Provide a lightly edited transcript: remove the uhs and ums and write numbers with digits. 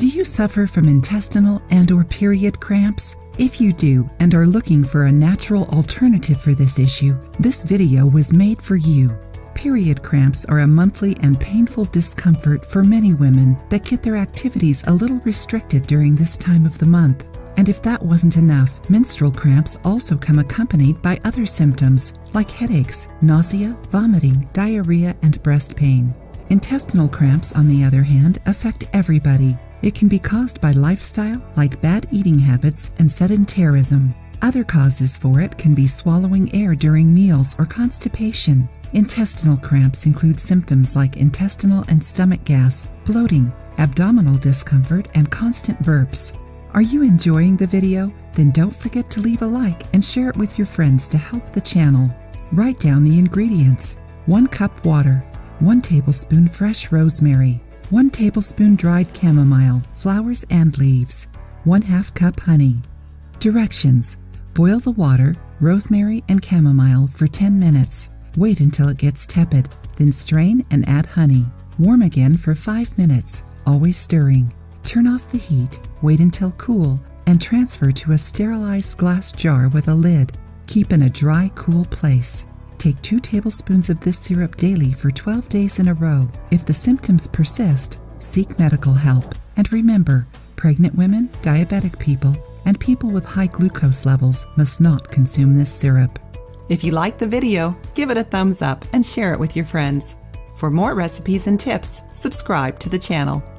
Do you suffer from intestinal and/or period cramps? If you do and are looking for a natural alternative for this issue, this video was made for you. Period cramps are a monthly and painful discomfort for many women that get their activities a little restricted during this time of the month. And if that wasn't enough, menstrual cramps also come accompanied by other symptoms like headaches, nausea, vomiting, diarrhea, and breast pain. Intestinal cramps, on the other hand, affect everybody. It can be caused by lifestyle like bad eating habits and sedentarism. Other causes for it can be swallowing air during meals or constipation. Intestinal cramps include symptoms like intestinal and stomach gas, bloating, abdominal discomfort, and constant burps. Are you enjoying the video? Then don't forget to leave a like and share it with your friends to help the channel. Write down the ingredients: 1 cup water, 1 tablespoon fresh rosemary, 1 tablespoon dried chamomile, flowers and leaves, 1/2 cup honey. Directions: boil the water, rosemary, and chamomile for 10 minutes. Wait until it gets tepid, then strain and add honey. Warm again for 5 minutes, always stirring. Turn off the heat, wait until cool, and transfer to a sterilized glass jar with a lid. Keep in a dry, cool place. Take 2 tablespoons of this syrup daily for 12 days in a row. If the symptoms persist, seek medical help. And remember, pregnant women, diabetic people, and people with high glucose levels must not consume this syrup. If you liked the video, give it a thumbs up and share it with your friends. For more recipes and tips, subscribe to the channel.